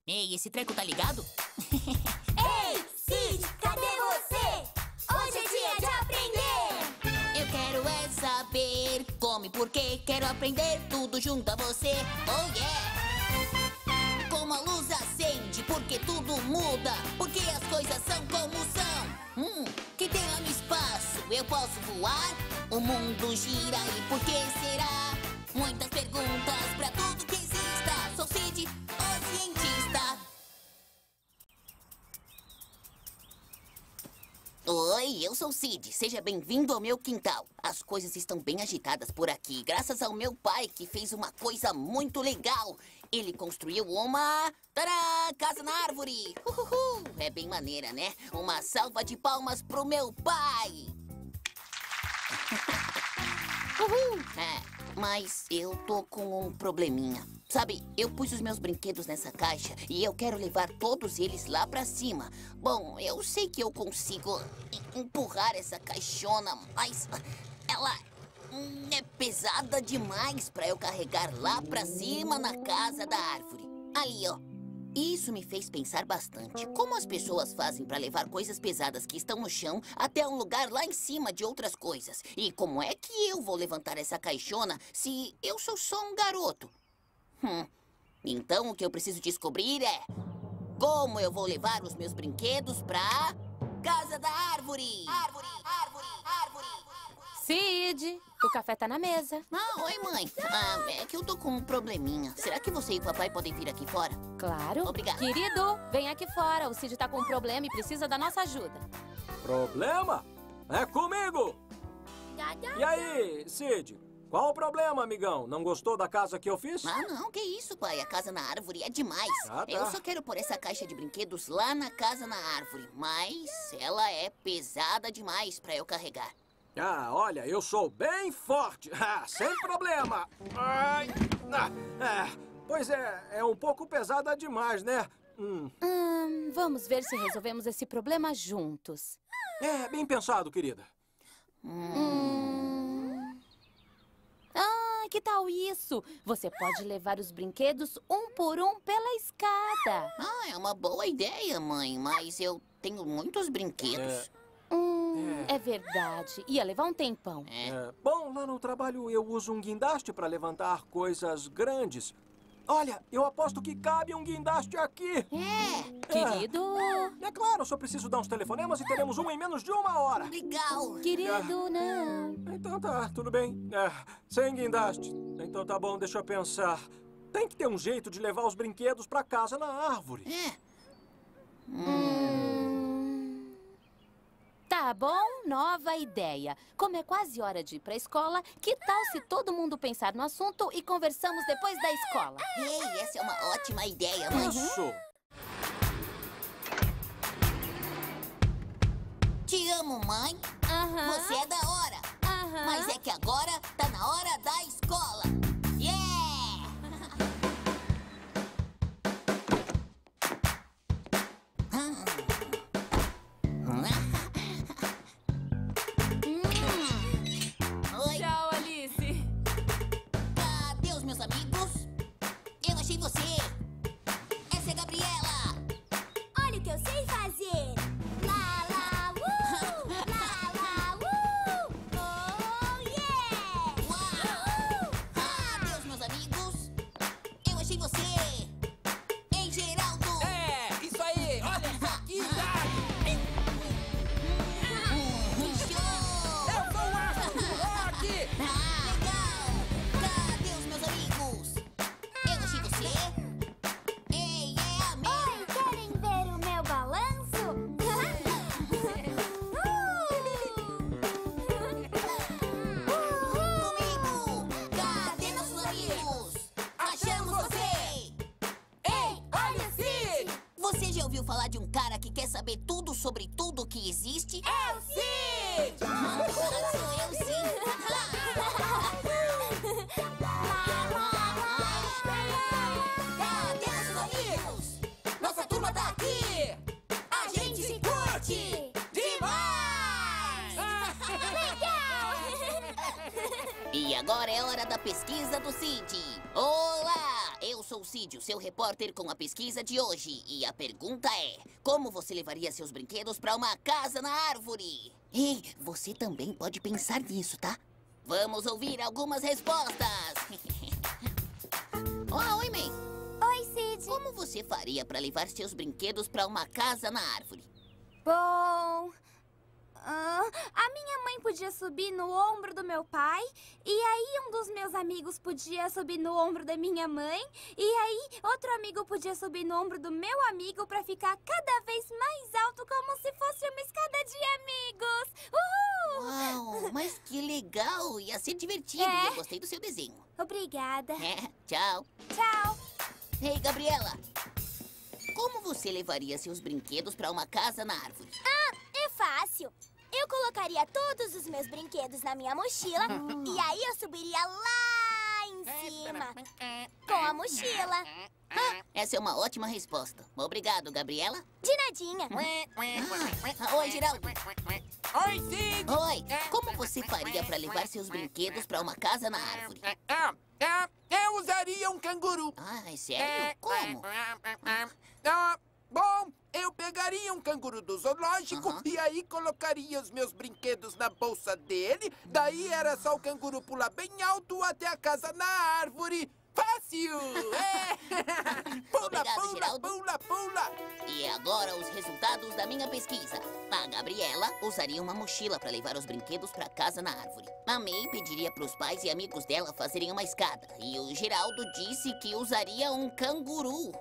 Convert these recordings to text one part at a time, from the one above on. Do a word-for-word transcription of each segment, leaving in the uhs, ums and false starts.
Ei, esse treco tá ligado? Ei, Cid, cadê você? Hoje é dia de aprender! Eu quero é saber como e por quê. Quero aprender tudo junto a você. Oh, yeah! Como a luz acende, porque tudo muda. Porque as coisas são como são. Hum, que tem lá no espaço, eu posso voar. O mundo gira e por que será? Muitas perguntas pra tudo que exista. Sou Cid, o cientista. Oi, eu sou Cid. Seja bem-vindo ao meu quintal. As coisas estão bem agitadas por aqui, graças ao meu pai, que fez uma coisa muito legal. Ele construiu uma... Tadá! Casa na árvore! Uhuhu! É bem maneira, né? Uma salva de palmas pro meu pai! Uhul! É, mas eu tô com um probleminha. Sabe, eu pus os meus brinquedos nessa caixa e eu quero levar todos eles lá pra cima. Bom, eu sei que eu consigo empurrar essa caixona, mas ela hum, é pesada demais pra eu carregar lá pra cima na casa da árvore. Ali, ó. Isso me fez pensar bastante. Como as pessoas fazem pra levar coisas pesadas que estão no chão até um lugar lá em cima de outras coisas? E como é que eu vou levantar essa caixona se eu sou só um garoto? Hum. Então o que eu preciso descobrir é como eu vou levar os meus brinquedos pra casa da árvore. Árvore, árvore, árvore. Cid, o café tá na mesa. Ah, oi, mãe. Ah, é que eu tô com um probleminha. Será que você e o papai podem vir aqui fora? Claro. Obrigado. Querido, vem aqui fora. O Cid tá com um problema e precisa da nossa ajuda. Problema? É comigo! E aí, Cid? Qual o problema, amigão? Não gostou da casa que eu fiz? Ah, não, que isso, pai. A casa na árvore é demais. Ah, tá. Eu só quero pôr essa caixa de brinquedos lá na casa na árvore. Mas ela é pesada demais pra eu carregar. Ah, olha, eu sou bem forte. Ah, sem problema. Ai, ah, ah, pois é, é um pouco pesada demais, né? Hum. Hum, vamos ver se resolvemos esse problema juntos. É, bem pensado, querida. Hum... Ah, que tal isso? Você pode levar os brinquedos um por um pela escada. Ah, é uma boa ideia, mãe. Mas eu tenho muitos brinquedos. Hum, é verdade. Ia levar um tempão. É. É, bom, lá no trabalho eu uso um guindaste para levantar coisas grandes. Olha, eu aposto que cabe um guindaste aqui. É. Querido... É claro, só preciso dar uns telefonemas e teremos um em menos de uma hora. Legal. Querido, não. Então tá, tudo bem. É, sem guindaste. Então tá bom, deixa eu pensar. Tem que ter um jeito de levar os brinquedos pra casa na árvore. É. Hum... Tá bom, nova ideia. Como é quase hora de ir pra escola, que tal se todo mundo pensar no assunto e conversamos depois da escola? Ei, essa é uma ótima ideia, mãe. Isso! Te amo, mãe. Aham. Você é da hora. Aham. Mas é que agora tá na hora da escola. Yeah! Oi, Tchau, Alice. cadê os meus amigos? Eu achei você. Essa é a Gabriela. Olha o que eu sei fazer! Lá, lá, uh! Lá, lá, uh! Oh, yeah! Uau! Cadê os meus amigos? Eu achei você. Ei, Geraldo. É, isso aí, olha só que idade! Que show! Eu sou o astro do rock! Ah, legal! Cadê os meus amigos? Eu achei você. Ei, é a minha. Oi, querem ver o meu balanço? Comigo! Cadê nossos amigos? Achamos você! Ei, olha assim! Você já ouviu falar de um cara que quer saber tudo sobre tudo que existe? É o Cid! Ah, sou eu sim! Cadê nossos amigos? Nossa turma tá aqui! A gente se curte! Demais! E agora é hora da pesquisa do Cid. Olá, eu sou o Cid, seu repórter com a pesquisa de hoje. E a pergunta é, como você levaria seus brinquedos para uma casa na árvore? Ei, você também pode pensar nisso, tá? Vamos ouvir algumas respostas. Olá, oi, May. Oi, Cid. Como você faria para levar seus brinquedos para uma casa na árvore? Bom... ah, a minha mãe podia subir no ombro do meu pai, e aí um dos meus amigos podia subir no ombro da minha mãe, e aí outro amigo podia subir no ombro do meu amigo pra ficar cada vez mais alto, como se fosse uma escada de amigos. Uhul! Uau, mas que legal! Ia ser divertido. É. Eu gostei do seu desenho. Obrigada. É, tchau. Tchau. Ei, Gabriela. Como você levaria seus brinquedos para uma casa na árvore? Ah, é fácil. Eu colocaria todos os meus brinquedos na minha mochila e aí eu subiria lá em cima com a mochila. Ah, essa é uma ótima resposta. Obrigado, Gabriela. De nadinha. Ah, oi, Geraldo. Oi, Cid! Oi, como você faria para levar seus brinquedos para uma casa na árvore? Ah, ah, eu usaria um canguru. Ah, é sério? Como? Ah, bom, eu pegaria um canguru do zoológico Aham. e aí colocaria os meus brinquedos na bolsa dele. Daí era só o canguru pular bem alto até a casa na árvore. Fácil! É. Pula, Obrigado, pula, Geraldo. pula, pula! E agora os resultados da minha pesquisa. A Gabriela usaria uma mochila para levar os brinquedos para casa na árvore. A May pediria para os pais e amigos dela fazerem uma escada. E o Geraldo disse que usaria um canguru.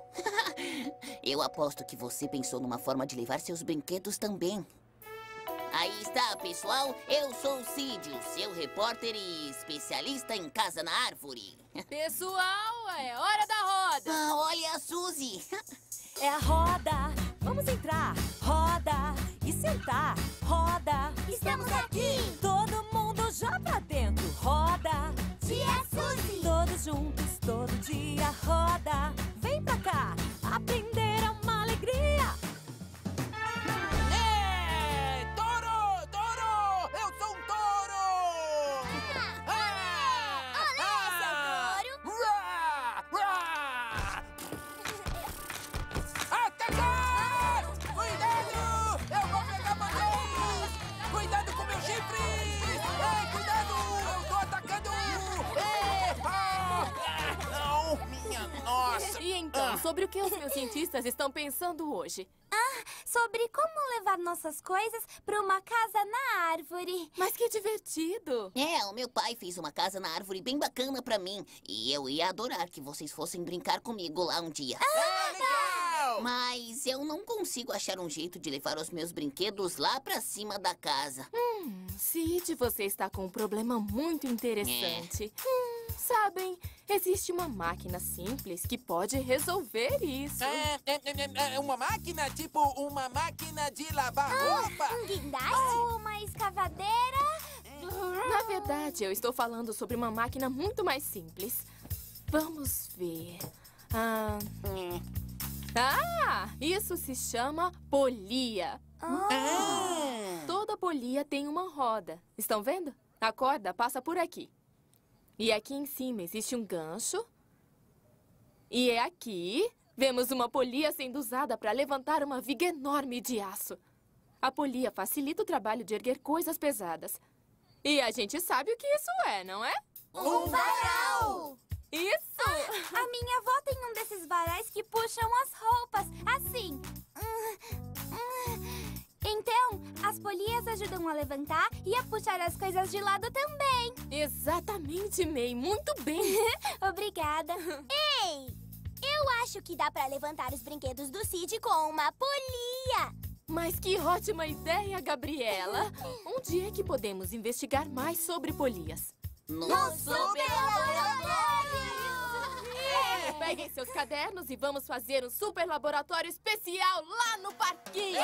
Eu aposto que você pensou numa forma de levar seus brinquedos também. Aí está, pessoal. Eu sou o Cid, o seu repórter e especialista em casa na árvore. Pessoal, é hora da roda. Ah, olha a Suzy. É a roda, vamos entrar. Roda e sentar. Roda, Estamos aqui. todo mundo já pra dentro. Roda, Tia Suzy. todos juntos, todo dia. Roda, vem pra cá, aprender é uma alegria. É! Touro! Touro! Eu sou um touro! Ah! Olé, seu touro. Rá! Rá! Atacar! Cuidado! Eu vou pegar vocês! Cuidado com meu chifre! Ei, cuidado! Eu tô atacando! Ei! Ah! Não! Minha nossa! E então, sobre o que os meus cientistas estão pensando hoje? Sobre como levar nossas coisas para uma casa na árvore. Mas que divertido! É, o meu pai fez uma casa na árvore bem bacana pra mim. E eu ia adorar que vocês fossem brincar comigo lá um dia. É legal! Mas eu não consigo achar um jeito de levar os meus brinquedos lá pra cima da casa. Cid, você está com um problema muito interessante. Hum, sabem, existe uma máquina simples que pode resolver isso. É, é, é, é uma máquina, tipo uma máquina de lavar roupa? Um guindaste? Uma escavadeira? Na verdade, eu estou falando sobre uma máquina muito mais simples. Vamos ver. Ah, ah isso se chama polia. Ah. Toda polia tem uma roda. Estão vendo? A corda passa por aqui. E aqui em cima existe um gancho. E é aqui vemos uma polia sendo usada para levantar uma viga enorme de aço. A polia facilita o trabalho de erguer coisas pesadas. E a gente sabe o que isso é, não é? Um varal! Isso! A minha avó tem um desses varais que puxam as roupas, assim. Então, as polias ajudam a levantar e a puxar as coisas de lado também. Exatamente, May. Muito bem. Obrigada. Ei! Eu acho que dá pra levantar os brinquedos do Cid com uma polia. Mas que ótima ideia, Gabriela. Onde é que podemos investigar mais sobre polias? No Super laboratório! Peguem seus cadernos e vamos fazer um super laboratório especial lá no parquinho.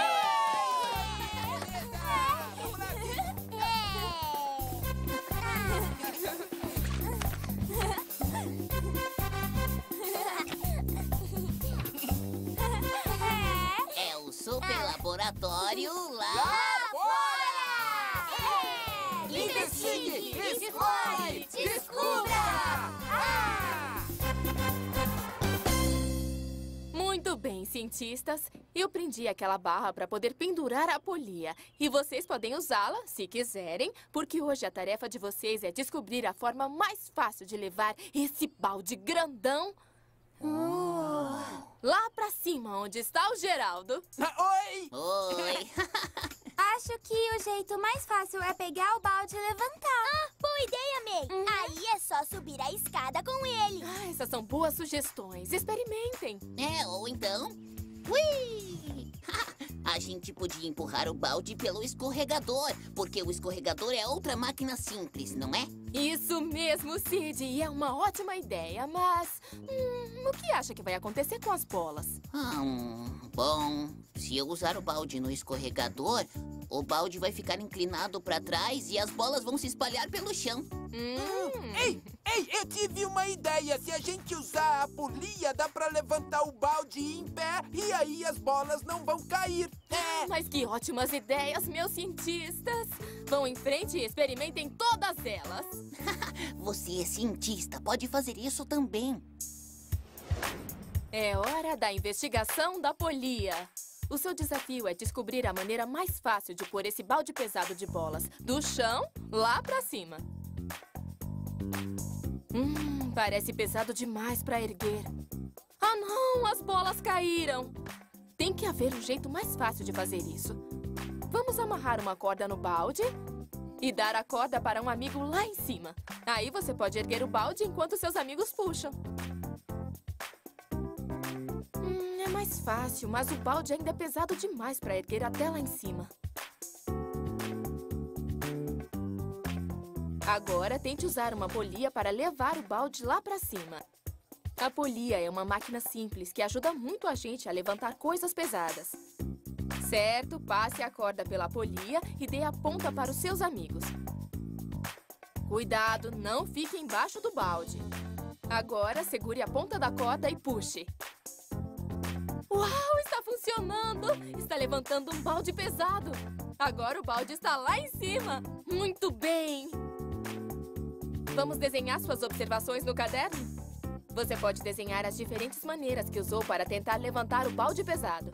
É o super laboratório lá. Fora! Investigue! Explore! Descubra! Ah! Muito bem, cientistas. Eu prendi aquela barra para poder pendurar a polia. E vocês podem usá-la, se quiserem, porque hoje a tarefa de vocês é descobrir a forma mais fácil de levar esse balde grandão lá pra cima, onde está o Geraldo. Oi! Oi. Acho que o jeito mais fácil é pegar o balde e levantar. Ah, boa ideia, May. Aí é só subir a escada com ele. Ah, essas são boas sugestões. Experimentem. É, ou então... Ui! A gente podia empurrar o balde pelo escorregador, porque o escorregador é outra máquina simples, não é? Isso mesmo, Cid. E é uma ótima ideia, mas... Hum, o que acha que vai acontecer com as bolas? Hum, bom, se eu usar o balde no escorregador, o balde vai ficar inclinado para trás e as bolas vão se espalhar pelo chão. Hum. Ei, ei, eu tive uma ideia. Se a gente usar a polia, dá pra levantar o balde em pé e aí as bolas não vão cair. É. Mas que ótimas ideias, meus cientistas! Vão em frente e experimentem todas elas. Você é cientista, pode fazer isso também. É hora da investigação da polia. O seu desafio é descobrir a maneira mais fácil de pôr esse balde pesado de bolas do chão lá pra cima. Hum, parece pesado demais pra erguer. Ah, não! As bolas caíram! Tem que haver um jeito mais fácil de fazer isso. Vamos amarrar uma corda no balde e dar a corda para um amigo lá em cima. Aí você pode erguer o balde enquanto seus amigos puxam. Hum, é mais fácil, mas o balde ainda é pesado demais para erguer até lá em cima. Agora tente usar uma polia para levar o balde lá para cima. A polia é uma máquina simples que ajuda muito a gente a levantar coisas pesadas. Certo, passe a corda pela polia e dê a ponta para os seus amigos. Cuidado, não fique embaixo do balde. Agora segure a ponta da corda e puxe. Uau, está funcionando! Está levantando um balde pesado. Agora o balde está lá em cima. Muito bem! Vamos desenhar suas observações no caderno? Você pode desenhar as diferentes maneiras que usou para tentar levantar o balde pesado.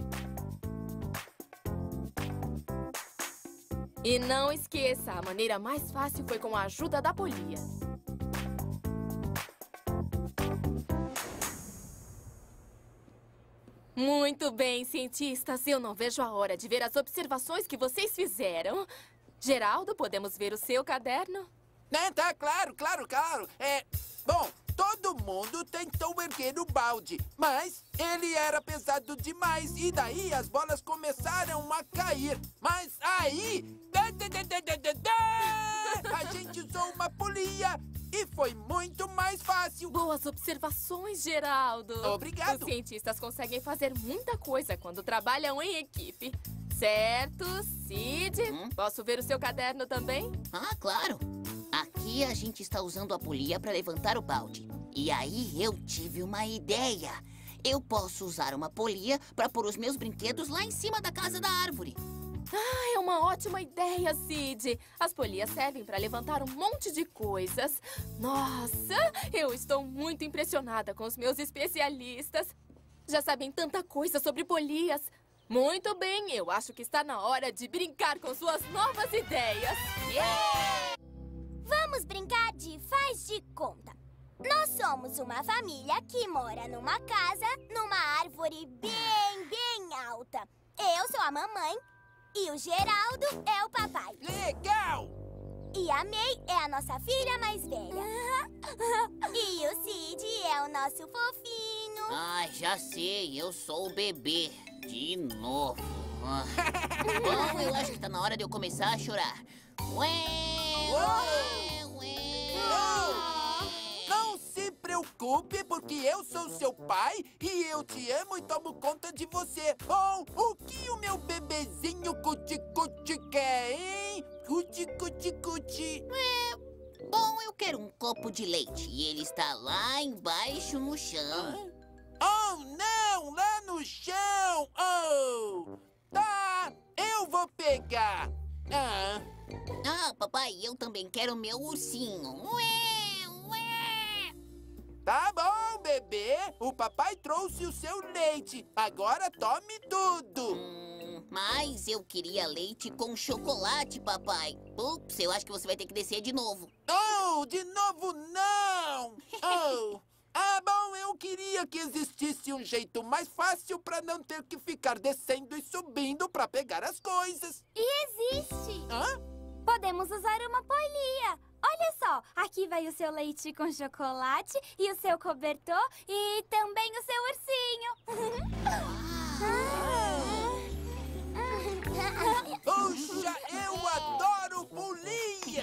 E não esqueça, a maneira mais fácil foi com a ajuda da polia. Muito bem, cientistas. Eu não vejo a hora de ver as observações que vocês fizeram. Geraldo, podemos ver o seu caderno? Né, tá, claro, claro, claro. É, bom, todo mundo tentou erguer o balde, mas ele era pesado demais e daí as bolas começaram a cair. Mas aí... A gente usou uma polia e foi muito mais fácil. Boas observações, Geraldo. Obrigado. Os cientistas conseguem fazer muita coisa quando trabalham em equipe. Certo, Cid? Hum? Posso ver o seu caderno também? Ah, claro. Aqui a gente está usando a polia para levantar o balde. E aí eu tive uma ideia. Eu posso usar uma polia para pôr os meus brinquedos lá em cima da casa da árvore. Ah, é uma ótima ideia, Cid. As polias servem para levantar um monte de coisas. Nossa, eu estou muito impressionada com os meus especialistas. Já sabem tanta coisa sobre polias. Muito bem, eu acho que está na hora de brincar com suas novas ideias. Yeah! Vamos brincar de faz de conta. Nós somos uma família que mora numa casa, numa árvore bem, bem alta. Eu sou a mamãe e o Geraldo é o papai. Legal! E a May é a nossa filha mais velha. E o Cid é o nosso fofinho. Ah, já sei, eu sou o bebê. De novo. Ah. Bom, eu acho que está na hora de eu começar a chorar. Ué, ué, ué. Não se preocupe, porque eu sou seu pai e eu te amo e tomo conta de você. Bom, o que o meu bebezinho cuti-cuti quer, hein? Cuti-cuti-cuti. É, bom, eu quero um copo de leite e ele está lá embaixo no chão. Oh, não! Lá no chão! Oh! Tá, eu vou pegar. Ah, Ah, papai, eu também quero meu ursinho. Ué, ué. Tá bom, bebê. O papai trouxe o seu leite. Agora tome tudo. Hum, mas eu queria leite com chocolate, papai. Ups, eu acho que você vai ter que descer de novo. Oh, de novo não! Oh, ah, bom, eu queria que existisse um jeito mais fácil para não ter que ficar descendo e subindo para pegar as coisas. E existe! Hã? Podemos usar uma polia. Olha só, aqui vai o seu leite com chocolate e o seu cobertor e também o seu ursinho. Puxa, eu adoro polia!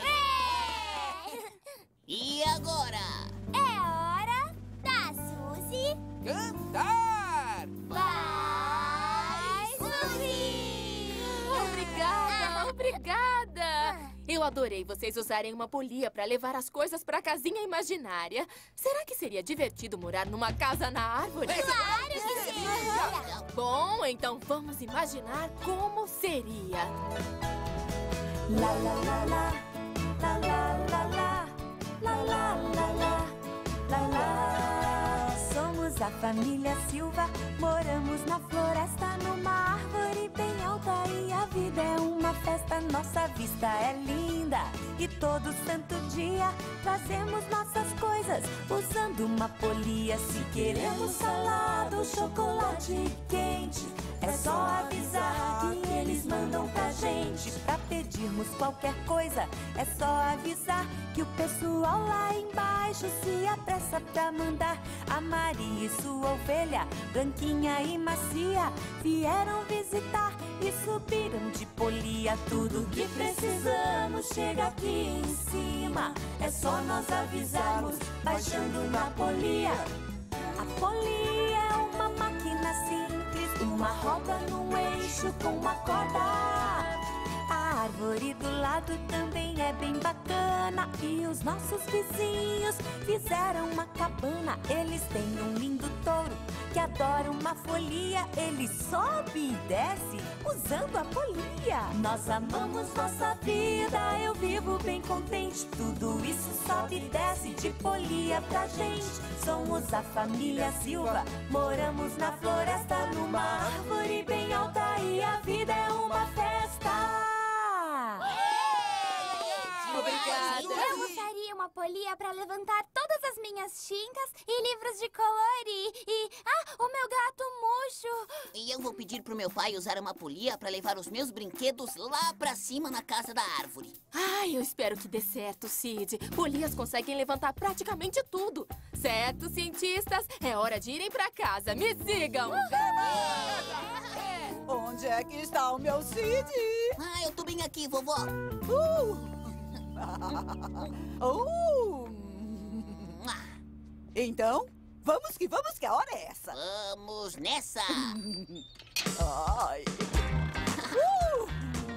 E agora? É hora da Suzy Cantar! vai Suzy! Obrigada, obrigada! Eu adorei vocês usarem uma polia para levar as coisas para a casinha imaginária. Será que seria divertido morar numa casa na árvore? Claro que sim! Bom, então vamos imaginar como seria. La la la la, la la la la, la la la la, la la. Somos a família Silva, moramos na floresta numa árvore bem alta e a vida é uma festa. Nossa vista é linda e todo santo dia trazemos nossas coisas usando uma polia. Se queremos salada ou chocolate quente, é só avisar que eles mandam pra gente. Pra pedirmos qualquer coisa, é só avisar que o pessoal lá embaixo se apressa pra mandar. A Maria e sua ovelha, branquinha e macia, vieram visitar e subiram de polia. Tudo que precisamos chega aqui em cima, é só nós avisarmos, baixando na polia. A polia é uma máquina simples, uma roda num eixo com uma corda. A árvore do lado também é bem bacana e os nossos vizinhos fizeram uma cabana. Eles têm um lindo touro que adora uma folia. Ele sobe e desce usando a polia. Nós amamos nossa vida, eu vivo bem contente. Tudo isso sobe e desce de polia pra gente. Somos a família Silva, moramos na floresta numa árvore bem alta e a vida é uma festa. Eu usaria uma polia para levantar todas as minhas tintas e livros de cor e, e... Ah, o meu gato murcho! E eu vou pedir pro meu pai usar uma polia para levar os meus brinquedos lá pra cima na casa da árvore. Ai, eu espero que dê certo, Sid. Polias conseguem levantar praticamente tudo. Certo, cientistas? É hora de irem pra casa. Me sigam! Onde é que está o meu Cid? Ah, eu tô bem aqui, vovó. Uh! uh! Então, vamos que vamos, que a hora é essa. Vamos nessa! Ai. Uh!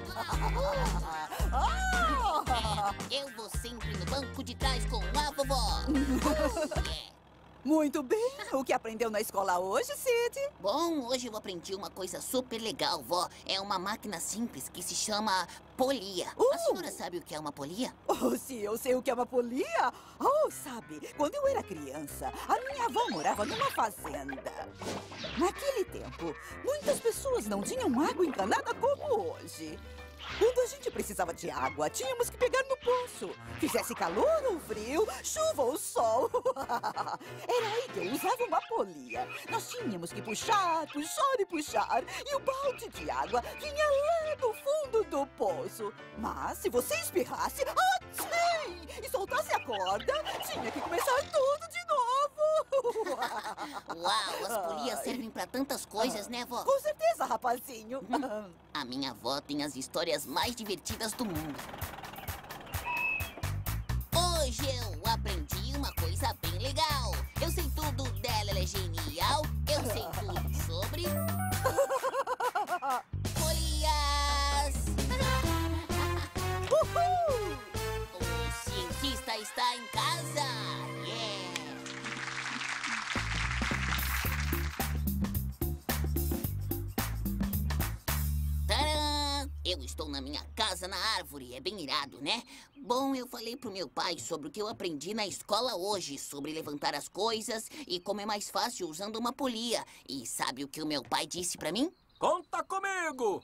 Ah! Eu vou sempre no banco de trás com a vovó. Uh, yeah. Muito bem. O que aprendeu na escola hoje, Cid? Bom, hoje eu aprendi uma coisa super legal, vó. É uma máquina simples que se chama polia. Uh! A senhora sabe o que é uma polia? Oh, se eu sei o que é uma polia? Oh, sabe, quando eu era criança, a minha avó morava numa fazenda. Naquele tempo, muitas pessoas não tinham água encanada como hoje. Quando a gente precisava de água, tínhamos que pegar no poço. Fizesse calor ou frio, chuva ou sol. Era aí que eu usava uma polia. Nós tínhamos que puxar, puxar e puxar. E o balde de água vinha lá no fundo do poço. Mas se você espirrasse, atchim, e soltasse a corda, tinha que começar tudo de novo. Uau, as polias servem pra tantas coisas, né, vó? Com certeza, rapazinho. A minha avó tem as histórias mais divertidas do mundo. Hoje eu aprendi uma coisa bem legal. Eu sei tudo dela, ela é genial. Eu sei tudo sobre... polias! Uhul! O cientista está em casa! Yeah! Tcharam! eu estou na minha casa na árvore. É bem irado, né? Bom, eu falei pro meu pai sobre o que eu aprendi na escola hoje, sobre levantar as coisas e como é mais fácil usando uma polia. E sabe o que o meu pai disse pra mim? Conta comigo!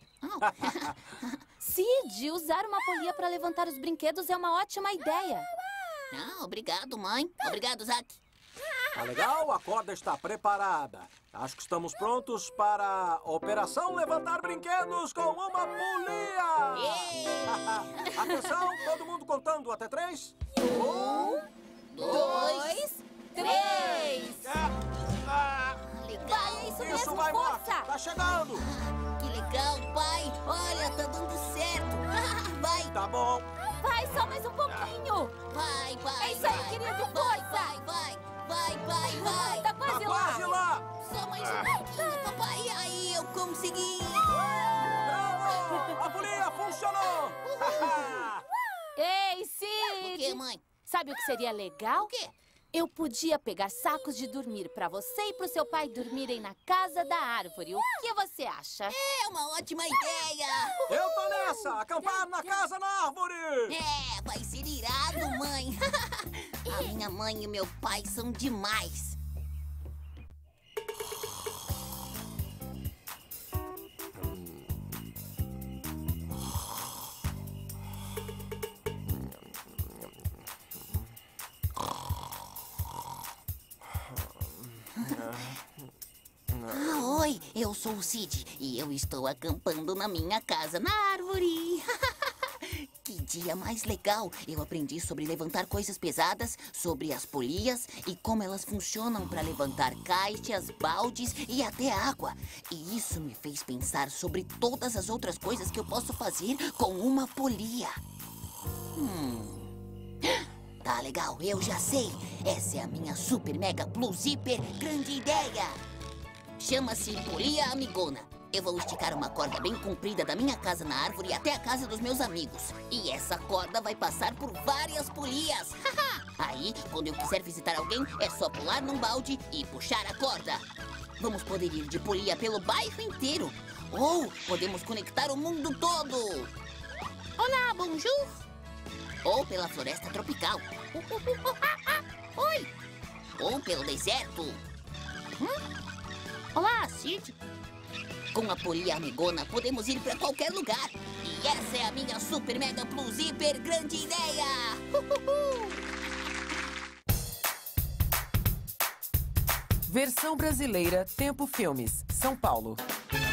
Sid, usar uma polia para levantar os brinquedos é uma ótima ideia. Ah, obrigado, mãe. Obrigado, Zack. Tá legal? A corda está preparada. Acho que estamos prontos para a Operação Levantar Brinquedos com uma polia! Atenção, todo mundo contando até três. Um, Dois, três! Ah, Legal. Vai, isso mesmo, vai, Morty. força! Tá chegando! Que legal, pai. Olha, tá dando certo. Vai, Tá bom. Vai, só mais um pouquinho! vai, vai. É isso aí, vai. querido, Vai, força! Vai, vai, vai, vai, vai. Tá quase Tá lá! quase lá! Só mais um pouquinho, papai. Aí eu consegui. Bravo! A polia funcionou! Ei, O que, Sid! mãe? Sabe o que seria legal? O quê? Eu podia pegar sacos de dormir pra você e pro seu pai dormirem na casa da árvore. O que você acha? É uma ótima ideia. Eu tô nessa! Acampar na casa na árvore! É, vai ser irado, mãe. A minha mãe e o meu pai são demais. Ah, oi, eu sou o Sid e eu estou acampando na minha casa na árvore. Que dia mais legal! Eu aprendi sobre levantar coisas pesadas, sobre as polias e como elas funcionam para levantar caixas, baldes e até água. E isso me fez pensar sobre todas as outras coisas que eu posso fazer com uma polia. Hum. Tá legal, eu já sei. Essa é a minha super mega plus hiper grande ideia. Chama-se polia amigona. Eu vou esticar uma corda bem comprida da minha casa na árvore até a casa dos meus amigos. E essa corda vai passar por várias polias. Aí, quando eu quiser visitar alguém, é só pular num balde e puxar a corda. Vamos poder ir de polia pelo bairro inteiro. Ou podemos conectar o mundo todo. Olá, bonjour. Ou pela floresta tropical. Oi. Ou pelo deserto. Hum? Olá, Sid. Com a polia amigona, podemos ir para qualquer lugar. E essa é a minha super mega plus hiper grande ideia. Versão brasileira Tempo Filmes, São Paulo.